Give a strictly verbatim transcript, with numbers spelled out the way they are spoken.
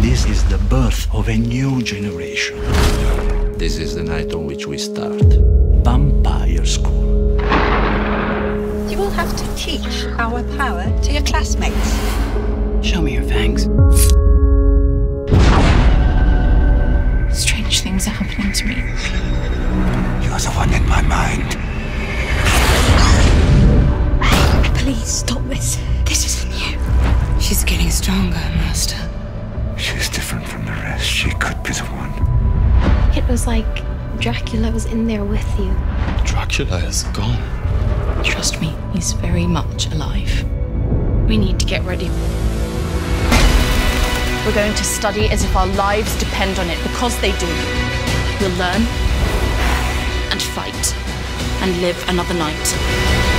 This is the birth of a new generation. This is the night on which we start. Vampire School. You will have to teach our power to your classmates. Show me your fangs. Strange things are happening to me. You're the one in my mind. Please stop this. This isn't you. She's getting stronger, Master. She's different from the rest. She could be the one. It was like Dracula was in there with you. Dracula is gone. Trust me, he's very much alive. We need to get ready. We're going to study as if our lives depend on it, because they do. We'll learn and fight and live another night.